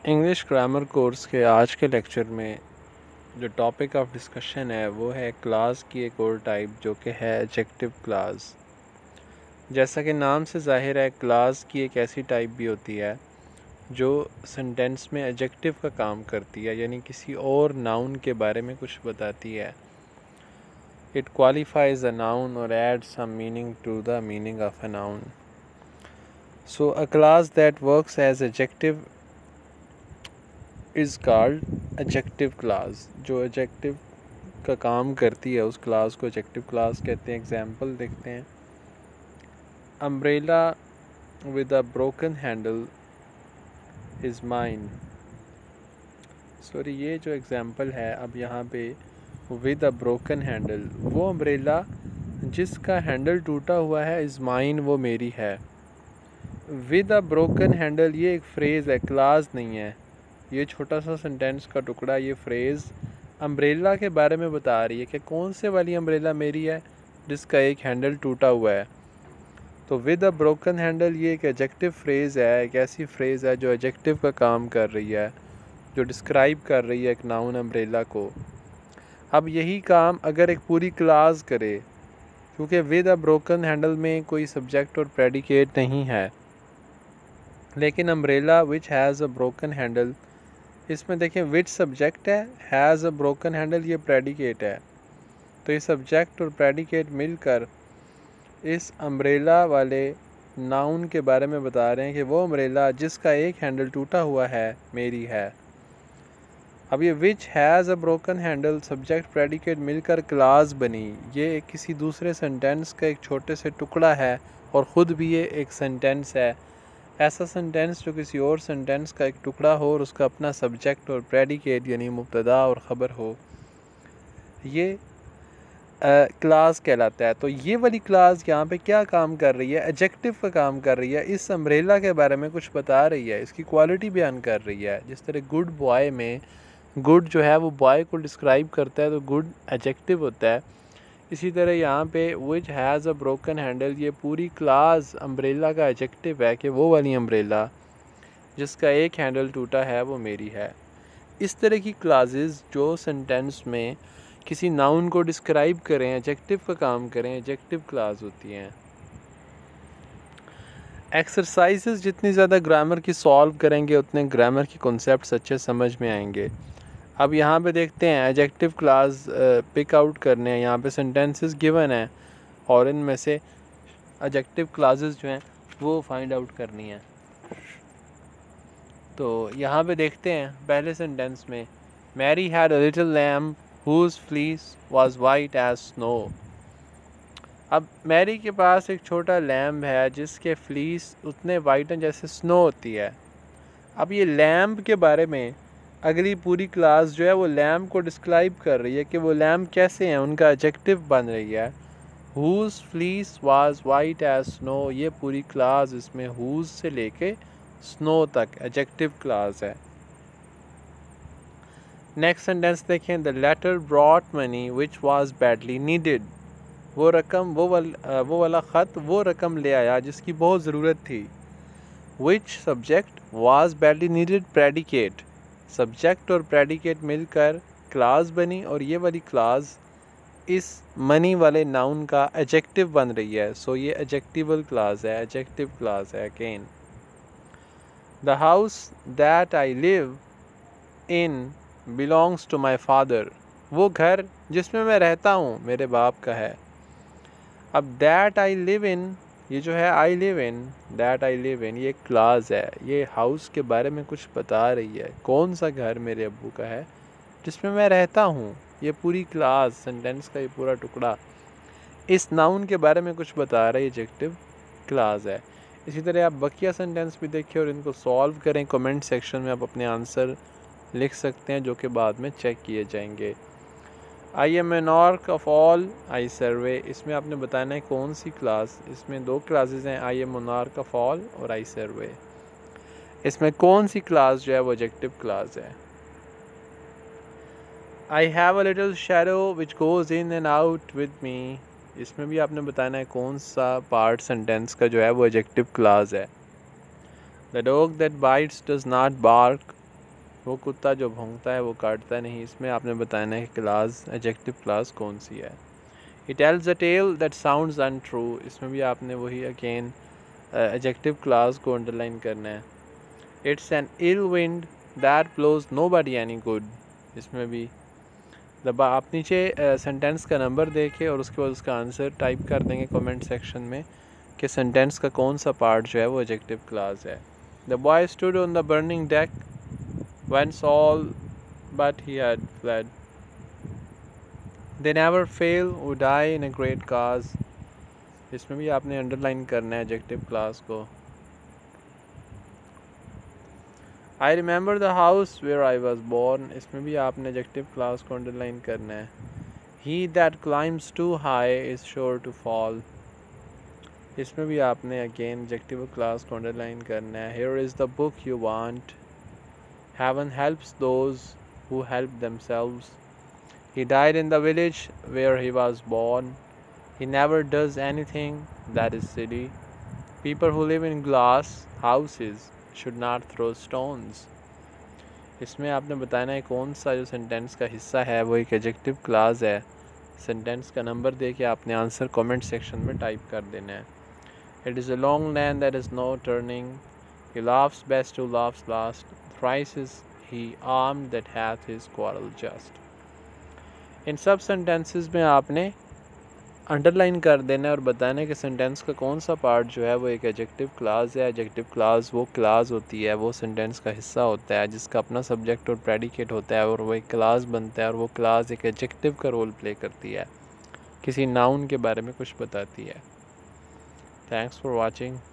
English grammar course के आज के लेक्चर में जो टॉपिक ऑफ डिस्कशन है वो है क्लास की एक और टाइप जो कि है एडजेक्टिव क्लास। जैसा कि नाम से ज़ाहिर है, क्लास की एक ऐसी टाइप भी होती है जो सेंटेंस में एडजेक्टिव का काम करती है, यानी किसी और नाउन के बारे में कुछ बताती है। इट क्वालिफाइज अ नाउन और add some meaning to the meaning of a noun. So a class that works as adjective is called adjective class. जो एडजेक्टिव का काम करती है उस क्लास को एडजेक्टिव क्लास कहते हैं। एग्जाम्पल देखते हैं। Umbrella with a broken handle is mine. Sorry, ये जो एग्जाम्पल है, अब यहाँ पे विद अ ब्रोकन हैंडल, वो अम्ब्रेला जिसका हैंडल टूटा हुआ है, इज़ माइन, वो मेरी है। विद अ ब्रोकन हैंडल ये एक फ्रेज़ है, क्लास नहीं है। ये छोटा सा सेंटेंस का टुकड़ा, ये फ्रेज़ अम्ब्रेला के बारे में बता रही है कि कौन से वाली अम्ब्रेला मेरी है जिसका एक हैंडल टूटा हुआ है। तो विद अ ब्रोकन हैंडल ये एक एडजेक्टिव फ्रेज़ है, एक ऐसी फ्रेज़ है जो एडजेक्टिव का काम कर रही है, जो डिस्क्राइब कर रही है एक नाउन अम्ब्रेला को। अब यही काम अगर एक पूरी क्लास करे, क्योंकि विद अ ब्रोकन हैंडल में कोई सब्जेक्ट और प्रेडिकेट नहीं है, लेकिन umbrella which has a broken handle, इसमें देखें विच सब्जेक्ट है, हैज़ अ ब्रोकन हैंडल ये प्रेडिकेट है। तो ये सब्जेक्ट और प्रेडिकेट मिलकर इस अम्ब्रेला वाले नाउन के बारे में बता रहे हैं कि वो अम्ब्रेला जिसका एक हैंडल टूटा हुआ है मेरी है। अब ये which has a broken handle subject predicate मिलकर क्लास बनी। ये किसी दूसरे सेंटेंस का एक छोटे से टुकड़ा है और ख़ुद भी ये एक सेंटेंस है। ऐसा सेंटेंस जो किसी और सेंटेंस का एक टुकड़ा हो और उसका अपना सब्जेक्ट और प्रेडिकेट यानी मुब्तदा और ख़बर हो, ये क्लास कहलाता है। तो ये वाली क्लास यहाँ पे क्या काम कर रही है? एडजेक्टिव का काम कर रही है। इस अम्ब्रेला के बारे में कुछ बता रही है, इसकी क्वालिटी बयान कर रही है। जिस तरह गुड बॉय में गुड जो है वो बॉय को डिस्क्राइब करता है, तो गुड एडजेक्टिव होता है। इसी तरह यहाँ पे which has a broken handle, ये पूरी क्लास अम्ब्रेला का एडजेक्टिव है कि वो वाली अम्ब्रेला जिसका एक हैंडल टूटा है वो मेरी है। इस तरह की क्लासेस जो सेंटेंस में किसी नाउन को डिस्क्राइब करें, एडजेक्टिव का काम करें, एडजेक्टिव क्लास होती हैं। एक्सरसाइजेस जितनी ज़्यादा ग्रामर की सॉल्व करेंगे उतने ग्रामर की कॉन्सेप्ट्स अच्छे समझ में आएंगे। अब यहाँ पे देखते हैं एडजेक्टिव क्लास पिक आउट करने हैं। यहाँ पे सेंटेंसेस गिवन हैं और इनमें से एडजेक्टिव क्लासेस जो हैं वो फाइंड आउट करनी है। तो यहाँ पे देखते हैं पहले सेंटेंस में, Mary had a little lamb whose fleece was white as snow। अब मैरी के पास एक छोटा लैम्ब है जिसके फ्लीस उतने वाइट हैं जैसे स्नो होती है। अब ये लैम्ब के बारे में अगली पूरी क्लास जो है वो लैम्ब को डिस्क्राइब कर रही है कि वो लैम्ब कैसे हैं, उनका एडजेक्टिव बन रही है। whose fleece was white as snow, ये पूरी क्लास इसमें whose से लेके स्नो तक एडजेक्टिव क्लास है। नेक्स्ट सेंटेंस देखें, the letter brought money which was badly needed. वो रकम वो वाला ख़त वो रकम ले आया जिसकी बहुत ज़रूरत थी। Which subject was badly needed predicate, subject और प्रेडिकेट मिलकर क्लास बनी और ये वाली क्लास इस मनी वाले नाउन का एडजेक्टिव बन रही है। सो ये एडजेक्टिवल क्लास है, एडजेक्टिव क्लास है again. The house that I live in belongs to my father, वो घर जिसमें मैं रहता हूँ मेरे बाप का है। अब दैट आई लिव इन, ये जो है I live in, that I live in, ये क्लास है। ये हाउस के बारे में कुछ बता रही है, कौन सा घर मेरे अब्बू का है जिसमें मैं रहता हूँ। ये पूरी क्लास, सेंटेंस का ये पूरा टुकड़ा इस नाउन के बारे में कुछ बता रहा है, एडजेक्टिव क्लास है। इसी तरह आप बकिया सेंटेंस भी देखिए और इनको सॉल्व करें। कमेंट सेक्शन में आप अपने आंसर लिख सकते हैं जो कि बाद में चेक किए जाएंगे। I am monarch of all I survey, इसमें आपने बताना है कौन सी क्लास। इसमें दो क्लासेस हैं, I am monarch of all और आई सर्वे। इसमें कौन सी क्लास जो है वो एडजेक्टिव क्लास है। I have a little shadow which goes in and out with me, इसमें भी आपने बताना है कौन सा पार्ट सेंटेंस का जो है वो एडजेक्टिव क्लास है। The dog that bites does not bark वो कुत्ता जो भौंकता है वो काटता नहीं। इसमें आपने बताना है कि क्लास एडजेक्टिव क्लास कौन सी है। He tells a tale that sounds untrue, इसमें भी आपने वही अगेन एडजेक्टिव क्लास को अंडरलाइन करना है। It's an ill wind that blows nobody any good, इसमें भी आप नीचे सेंटेंस का नंबर देके और उसके बाद उसका आंसर टाइप कर देंगे कमेंट सेक्शन में कि सेंटेंस का कौन सा पार्ट जो है वो एडजेक्टिव क्लास है। The boy stood on the burning deck when all but he had fled. They never fail who die in a great cause, इसमें भी आपने अंडरलाइन करना है एडजेक्टिव क्लास को। I remember the house where I was born, इसमें भी आपने adjective class को अंडरलाइन करना है। He that climbs too high is sure to fall, इसमें भी आपने अगेन एडजेक्टिव क्लास को अंडरलाइन करना है। Here is the book you want, heaven helps those who help themselves. He died in the village where he was born. He never does anything that is silly. People who live in glass houses should not throw stones. इसमें आपने बताना है कौन सा जो sentence का हिस्सा है वो एक एडजेक्टिव क्लास है। सेंटेंस का नंबर दे के आपने आंसर कमेंट सेक्शन में टाइप कर देना है। It is a long land that is no turning. He laughs best who laughs last. Thrice is he armed that hath his quarrel just. इन सब सेंटेंसेस में आपने अंडरलाइन कर देना है और बताना है कि सेंटेंस का कौन सा पार्ट जो है वो एक एडजेक्टिव क्लास है। एडजेक्टिव क्लास वो क्लास होती है, वो सेंटेंस का हिस्सा होता है जिसका अपना सब्जेक्ट और प्रेडिकेट होता है और वो एक क्लास बनता है और वो क्लास एक एडजेक्टिव का रोल प्ले करती है, किसी नाउन के बारे में कुछ बताती है। Thanks for watching.